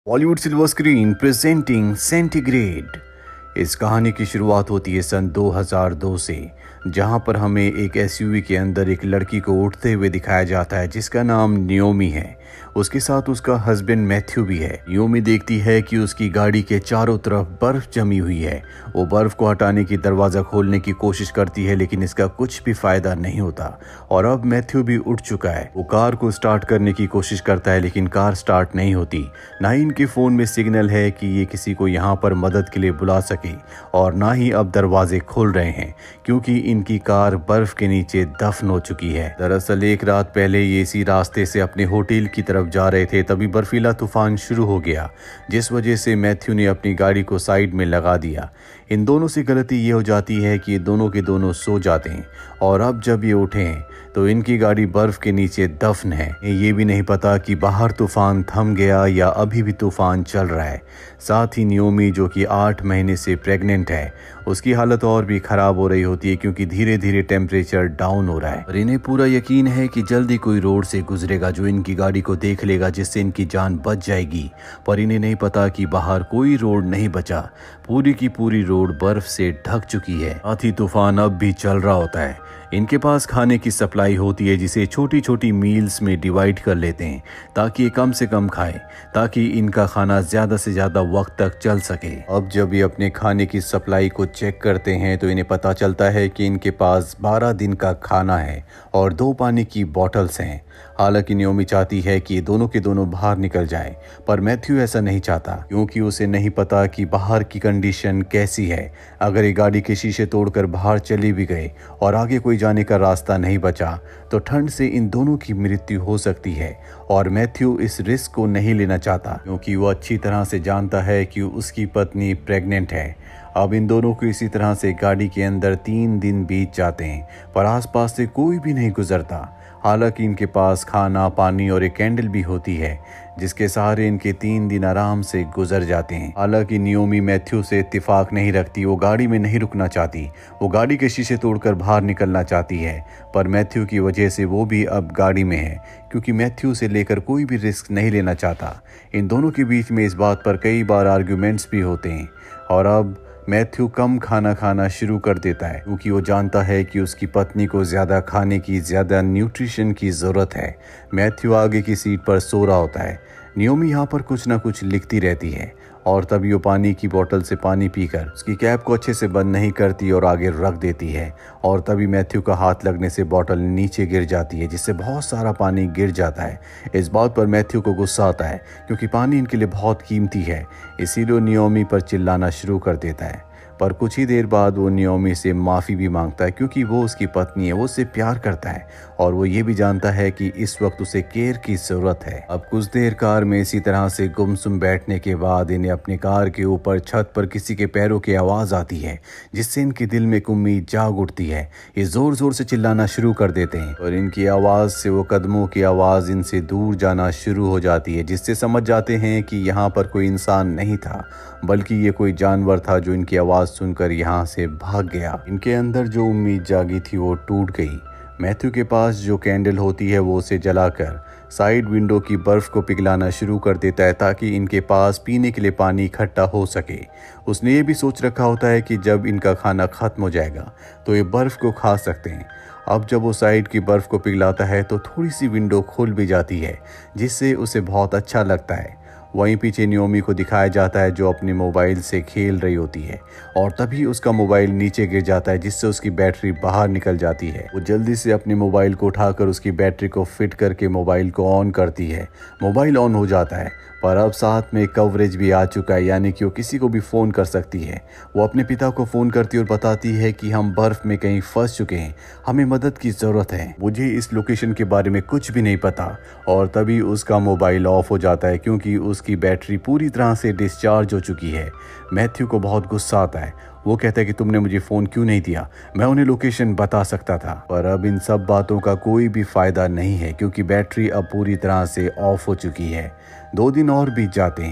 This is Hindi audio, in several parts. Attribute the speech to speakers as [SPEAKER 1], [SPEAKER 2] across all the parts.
[SPEAKER 1] Bollywood silver screen presenting centigrade. इस कहानी की शुरुआत होती है सन 2002 से, जहां पर हमें एक एसयूवी के अंदर एक लड़की को उठते हुए दिखाया जाता है जिसका नाम नियोमी है। उसके साथ उसका हस्बैंड मैथ्यू भी है। नियोमी देखती है कि उसकी गाड़ी के चारों तरफ बर्फ जमी हुई है। वो बर्फ को हटाने की दरवाजा खोलने की कोशिश करती है, लेकिन इसका कुछ भी फायदा नहीं होता। और अब मैथ्यू भी उठ चुका है। वो कार को स्टार्ट करने की कोशिश करता है, लेकिन कार स्टार्ट नहीं होती। ना ही इनके फोन में सिग्नल है कि ये किसी को यहाँ पर मदद के लिए बुला सके, और ना ही अब दरवाजे खुल रहे हैं क्योंकि इनकी कार बर्फ के नीचे दफन हो चुकी है। दरअसल एक रात पहले ये इसी रास्ते से अपने होटल की तरफ जा रहे थे, तभी बर्फीला तूफान शुरू हो गया, जिस वजह से मैथ्यू ने अपनी गाड़ी को साइड में लगा दिया। इन दोनों से गलती ये हो जाती है कि ये दोनों के दोनों सो जाते हैं, और अब जब ये उठे हैं तो इनकी गाड़ी बर्फ के नीचे दफन है। ये भी नहीं पता कि बाहर तूफान थम गया या अभी भी तूफान चल रहा है। साथ ही नियोमी, जो कि 8 महीने से प्रेग्नेंट है, उसकी हालत और भी खराब हो रही होती है क्योंकि धीरे धीरे टेम्परेचर डाउन हो रहा है। और इन्हें पूरा यकीन है कि जल्दी कोई रोड से गुजरेगा जो इनकी गाड़ी को देख लेगा, जिससे इनकी जान बच जाएगी। पर इन्हें नहीं पता कि बाहर कोई रोड नहीं बचा। पूरी की पूरी रोड बर्फ से ढक चुकी है। साथ ही तूफान अब भी चल रहा होता है। इनके पास खाने की सप्लाई होती है, जिसे छोटी छोटी मील्स में डिवाइड कर लेते हैं ताकि ये कम से कम खाएं, ताकि इनका खाना ज़्यादा से ज़्यादा वक्त तक चल सके। अब जब ये अपने खाने की सप्लाई को चेक करते हैं तो इन्हें पता चलता है कि इनके पास 12 दिन का खाना है और 2 पानी की बॉटल्स हैं। हालांकि नियोमी चाहती है कि ये दोनों के दोनों बाहर निकल जाएं, पर मैथ्यू ऐसा नहीं चाहता क्योंकि उसे नहीं पता कि बाहर की कंडीशन कैसी है। अगर ये गाड़ी के शीशे तोड़कर बाहर चली भी गए और आगे कोई जाने का रास्ता नहीं बचा तो ठंड से इन दोनों की मृत्यु हो सकती है। और मैथ्यू इस रिस्क को नहीं लेना चाहता क्योंकि वो अच्छी तरह से जानता है कि उसकी पत्नी प्रेग्नेंट है। अब इन दोनों को इसी तरह से गाड़ी के अंदर 3 दिन बीत जाते हैं, पर आसपास से कोई भी नहीं गुजरता। हालांकि इनके पास खाना, पानी और एक कैंडल भी होती है, जिसके सहारे इनके 3 दिन आराम से गुजर जाते हैं। हालांकि नियोमी मैथ्यू से इत्तेफाक नहीं रखती। वो गाड़ी में नहीं रुकना चाहती। वो गाड़ी के शीशे तोड़कर बाहर निकलना चाहती है, पर मैथ्यू की वजह से वो भी अब गाड़ी में है क्योंकि मैथ्यू से लेकर कोई भी रिस्क नहीं लेना चाहता। इन दोनों के बीच में इस बात पर कई बार आर्ग्यूमेंट्स भी होते हैं। और अब मैथ्यू कम खाना खाना शुरू कर देता है क्योंकि वो जानता है कि उसकी पत्नी को ज़्यादा खाने की, ज़्यादा न्यूट्रिशन की ज़रूरत है। मैथ्यू आगे की सीट पर सो रहा होता है। नियोमी यहाँ पर कुछ ना कुछ लिखती रहती है, और तभी वो पानी की बोतल से पानी पीकर उसकी कैप को अच्छे से बंद नहीं करती और आगे रख देती है। और तभी मैथ्यू का हाथ लगने से बोतल नीचे गिर जाती है, जिससे बहुत सारा पानी गिर जाता है। इस बात पर मैथ्यू को गुस्सा आता है क्योंकि पानी इनके लिए बहुत कीमती है। इसीलिए नियोमी पर चिल्लाना शुरू कर देता है। पर कुछ ही देर बाद वो नियोमी से माफ़ी भी मांगता है क्योंकि वो उसकी पत्नी है, वो उससे प्यार करता है और वो ये भी जानता है कि इस वक्त उसे केयर की ज़रूरत है। अब कुछ देर कार में इसी तरह से गुमसुम बैठने के बाद इन्हें अपनी कार के ऊपर छत पर किसी के पैरों की आवाज़ आती है, जिससे इनके दिल में एक उम्मीद जाग उठती है। ये ज़ोर ज़ोर से चिल्लाना शुरू कर देते हैं और इनकी आवाज़ से वो कदमों की आवाज़ इनसे दूर जाना शुरू हो जाती है, जिससे समझ जाते हैं कि यहाँ पर कोई इंसान नहीं था, बल्कि ये कोई जानवर था जो इनकी आवाज़ सुनकर यहाँ से भाग गया। इनके अंदर जो उम्मीद जागी थी वो टूट गई। मैथ्यू के पास जो कैंडल होती है वो उसे जलाकर साइड विंडो की बर्फ को पिघलाना शुरू कर देता है ताकि इनके पास पीने के लिए पानी इकट्ठा हो सके। उसने ये भी सोच रखा होता है कि जब इनका खाना खत्म हो जाएगा तो ये बर्फ को खा सकते हैं। अब जब वो साइड की बर्फ को पिघलाता है तो थोड़ी सी विंडो खुल भी जाती है, जिससे उसे बहुत अच्छा लगता है। वहीं पीछे नियोमी को दिखाया जाता है जो अपने मोबाइल से खेल रही होती है, और तभी उसका मोबाइल नीचे गिर जाता है, जिससे उसकी बैटरी बाहर निकल जाती है। वो जल्दी से अपने मोबाइल को उठाकर उसकी बैटरी को फिट करके मोबाइल को ऑन करती है। मोबाइल ऑन हो जाता है, पर अब साथ में कवरेज भी आ चुका है, यानी कि वो किसी को भी फ़ोन कर सकती है। वो अपने पिता को फ़ोन करती है और बताती है कि हम बर्फ़ में कहीं फंस चुके हैं, हमें मदद की ज़रूरत है, मुझे इस लोकेशन के बारे में कुछ भी नहीं पता। और तभी उसका मोबाइल ऑफ हो जाता है क्योंकि उसकी बैटरी पूरी तरह से डिस्चार्ज हो चुकी है। मैथ्यू को बहुत गुस्सा आता है। वो कहता है कि तुमने मुझे फ़ोन क्यों नहीं दिया, मैं उन्हें लोकेशन बता सकता था। पर अब इन सब बातों का कोई भी फ़ायदा नहीं है क्योंकि बैटरी अब पूरी तरह से ऑफ हो चुकी है। 2 दिन और बीत जाते हैं।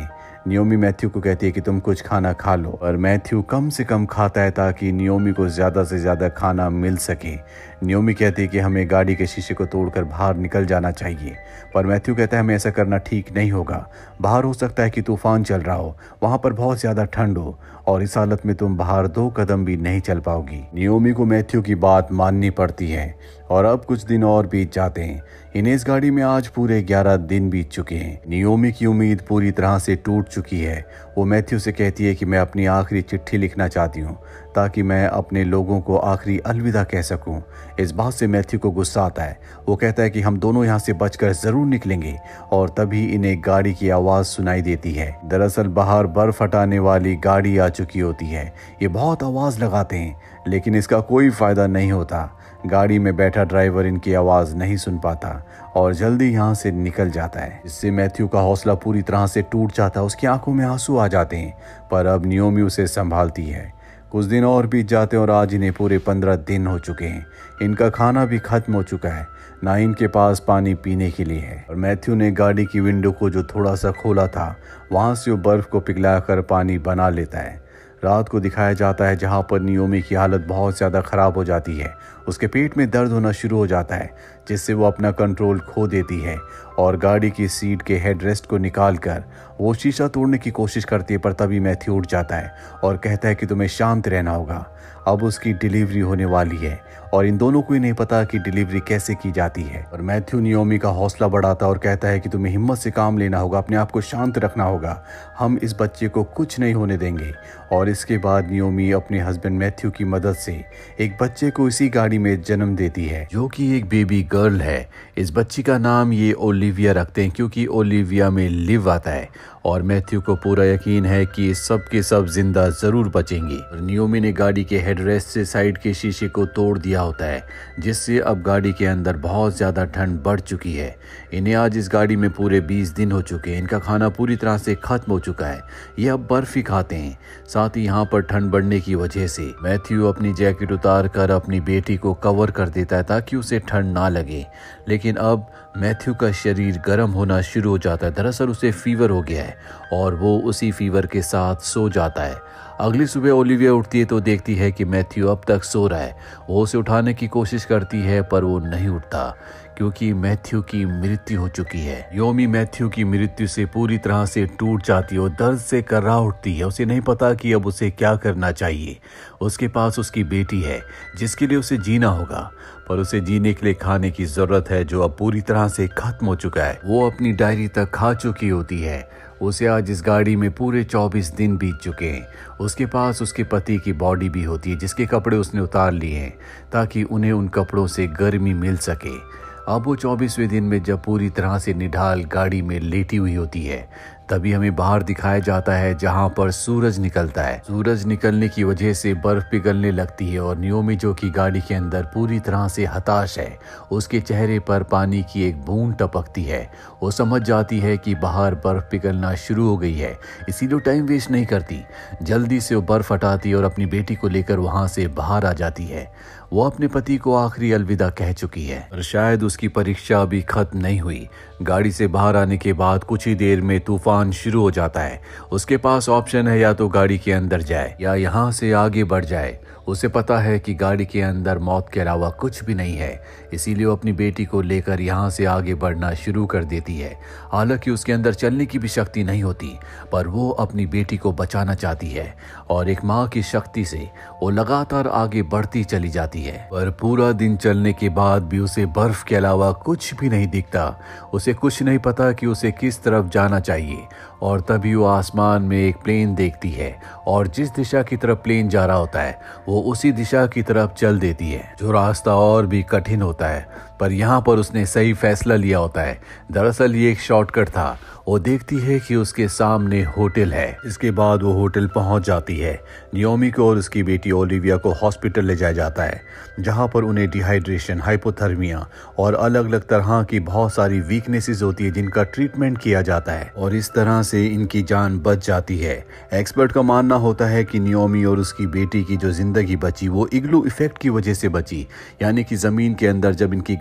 [SPEAKER 1] नियोमी मैथ्यू को कहती है कि तुम कुछ खाना खा लो, और मैथ्यू कम से कम खाता है ताकि नियोमी को ज़्यादा से ज़्यादा खाना मिल सके। नियोमी कहती है कि हमें गाड़ी के शीशे को तोड़कर बाहर निकल जाना चाहिए, पर मैथ्यू कहता है हमें ऐसा करना ठीक नहीं होगा। बाहर हो सकता है कि तूफान चल रहा हो, वहाँ पर बहुत ज़्यादा ठंड हो, और इस हालत में तुम बाहर 2 कदम भी नहीं चल पाओगी। नियोमी को मैथ्यू की बात माननी पड़ती है, और अब कुछ दिन और बीत जाते हैं। इन्हें इस गाड़ी में आज पूरे 11 दिन बीत चुके हैं। नियोमी की उम्मीद पूरी तरह से टूट चुकी है। वो मैथ्यू से कहती है कि मैं अपनी आखिरी चिट्ठी लिखना चाहती हूँ ताकि मैं अपने लोगों को आखिरी अलविदा कह सकूं। इस बात से मैथ्यू को गुस्सा आता है। वो कहता है कि हम दोनों यहाँ से बचकर ज़रूर निकलेंगे, और तभी इन्हें गाड़ी की आवाज़ सुनाई देती है। दरअसल बाहर बर्फ हटाने वाली गाड़ी आ चुकी होती है। ये बहुत आवाज़ लगाते हैं, लेकिन इसका कोई फ़ायदा नहीं होता। गाड़ी में बैठा ड्राइवर इनकी आवाज़ नहीं सुन पाता और जल्दी यहाँ से निकल जाता है। इससे मैथ्यू का हौसला पूरी तरह से टूट जाता है। उसकी आंखों में आंसू आ जाते हैं, पर अब नियोमी उसे संभालती है। कुछ दिन और बीत जाते हैं और आज इन्हें पूरे 15 दिन हो चुके हैं। इनका खाना भी खत्म हो चुका है, ना इनके पास पानी पीने के लिए है। और मैथ्यू ने गाड़ी की विंडो को जो थोड़ा सा खोला था, वहाँ से वो बर्फ को पिघलाकर पानी बना लेता है। रात को दिखाया जाता है जहाँ पर नियोमी की हालत बहुत ज़्यादा ख़राब हो जाती है। उसके पेट में दर्द होना शुरू हो जाता है, जिससे वो अपना कंट्रोल खो देती है और गाड़ी की सीट के हेडरेस्ट को निकालकर वो शीशा तोड़ने की कोशिश करती है। पर तभी मैथ्यू उठ जाता है और कहता है कि तुम्हें शांत रहना होगा। अब उसकी डिलीवरी होने वाली है और इन दोनों को ही नहीं पता कि डिलीवरी कैसे की जाती है। और मैथ्यू नियोमी का हौसला बढ़ाता और कहता है कि तुम्हें हिम्मत से काम लेना होगा, अपने आप को शांत रखना होगा, हम इस बच्चे को कुछ नहीं होने देंगे। और इसके बाद नियोमी अपने हस्बैंड मैथ्यू की मदद से एक बच्चे को इसी गाड़ी में जन्म देती है, जो कि एक बेबी गर्ल है। इस बच्ची का नाम ये ओलिविया रखते हैं क्योंकि ओलिविया में लिव आता है, और मैथ्यू को पूरा यकीन है कि सब के सब जिंदा जरूर बचेंगे। और नियोमी ने गाड़ी के हेडरेस्ट से साइड के शीशे को तोड़ दिया होता है, जिससे अब गाड़ी के अंदर बहुत ज़्यादा ठंड बढ़ चुकी है। इन्हें आज इस गाड़ी में पूरे 20 दिन हो चुके हैं। इनका खाना पूरी तरह से खत्म हो चुका है। ये अब बर्फ ही खाते हैं। साथ ही यहाँ पर ठंड बढ़ने की वजह से मैथ्यू अपनी जैकेट उतार कर अपनी बेटी को कवर कर देता है ताकि उसे ठंड ना लगे। लेकिन अब मैथ्यू का शरीर गर्म होना शुरू हो जाता है। दरअसल उसे फीवर हो गया है और वो उसी फीवर के साथ सो जाता है। अगली सुबह ओलिविया उठती है तो देखती है कि मैथ्यू अब तक सो रहा है। वो उसे उठाने की कोशिश करती है पर वो नहीं उठता क्योंकि मैथ्यू की मृत्यु हो चुकी है। नियोमी मैथ्यू की मृत्यु से पूरी तरह से टूट जाती है और दर्द से कर्रा उठती है। उसे नहीं पता कि अब उसे क्या करना चाहिए। उसके पास उसकी बेटी है जिसके लिए उसे जीना होगा, पर उसे जीने के लिए खाने की जरूरत है जो अब पूरी तरह से खत्म हो चुका है। वो अपनी डायरी तक खा चुकी होती है। उसे आज इस गाड़ी में पूरे 24 दिन बीत चुके हैं। उसके पास उसके पति की बॉडी भी होती है जिसके कपड़े उसने उतार लिए हैं ताकि उन्हें उन कपड़ों से गर्मी मिल सके। अब वो 24वें दिन में जब पूरी तरह से निढाल गाड़ी में लेटी हुई होती है, तभी हमें बाहर दिखाया जाता है जहां पर सूरज निकलता है। सूरज निकलने की वजह से बर्फ पिघलने लगती है और नियोमी जो कि गाड़ी के अंदर पूरी तरह से हताश है, उसके चेहरे पर पानी की एक बूंद टपकती है। वो समझ जाती है कि बाहर बर्फ पिघलना शुरू हो गई है, इसीलिए टाइम वेस्ट नहीं करती। जल्दी से वो बर्फ हटाती है और अपनी बेटी को लेकर वहां से बाहर आ जाती है। वो अपने पति को आखिरी अलविदा कह चुकी है और शायद उसकी परीक्षा अभी खत्म नहीं हुई। गाड़ी से बाहर आने के बाद कुछ ही देर में तूफान शुरू हो जाता है। उसके पास ऑप्शन है या तो गाड़ी के अंदर जाए या यहाँ से आगे बढ़ जाए। उसे पता है कि गाड़ी के अंदर मौत के अलावा कुछ भी नहीं है, इसीलिए वो अपनी बेटी को लेकर यहाँ से आगे बढ़ना शुरू कर देती है। हालांकि उसके अंदर चलने की भी शक्ति नहीं होती, पर वो अपनी बेटी को बचाना चाहती है और एक माँ की शक्ति से वो लगातार आगे बढ़ती चली जाती है। पर पूरा दिन चलने के बाद भी उसे बर्फ के अलावा कुछ भी नहीं दिखता। उसे कुछ नहीं पता कि उसे किस तरफ जाना चाहिए। और तभी वो आसमान में एक प्लेन देखती है और जिस दिशा की तरफ प्लेन जा रहा होता है वो उसी दिशा की तरफ चल देती है, जो रास्ता और भी कठिन होता है। पर यहाँ पर उसने सही फैसला लिया होता है। दरअसल ये एक शॉर्टकट था। वो देखती है कि उसके सामने होटल है। इसके बाद वो होटल पहुंच जाती है। नियोमी को और उसकी बेटी ओलिविया को हॉस्पिटल ले जाया जाता है, जहां पर उन्हें डिहाइड्रेशन, हाइपोथर्मिया और अलग अलग तरह की बहुत सारी वीकनेसेस होती है जिनका ट्रीटमेंट किया जाता है और इस तरह से इनकी जान बच जाती है। एक्सपर्ट का मानना होता है कि नियोमी और उसकी बेटी की जो जिंदगी बची वो इग्लू इफेक्ट की वजह से बची, यानी कि जमीन के अंदर जब इनकी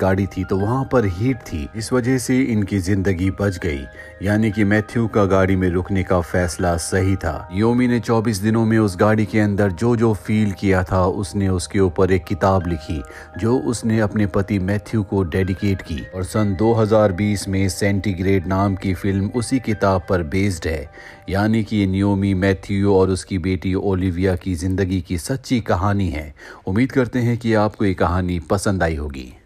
[SPEAKER 1] गाड़ी थी तो वहाँ पर हीट थी, इस वजह से इनकी जिंदगी बच गई। यानी कि मैथ्यू का गाड़ी में रुकने का फैसला सही था। नियोमी ने 24 दिनों में उस गाड़ी के अंदर जो जो फील किया था उसने उसके ऊपर एक किताब लिखी जो उसने अपने पति मैथ्यू को डेडिकेट की, और सन 2020 में सेंटीग्रेड नाम की फिल्म उसी किताब पर बेस्ड है। यानी कि नियोमी, मैथ्यू और उसकी बेटी ओलिविया की जिंदगी की सच्ची कहानी है। उम्मीद करते हैं कि आपको ये कहानी पसंद आई होगी।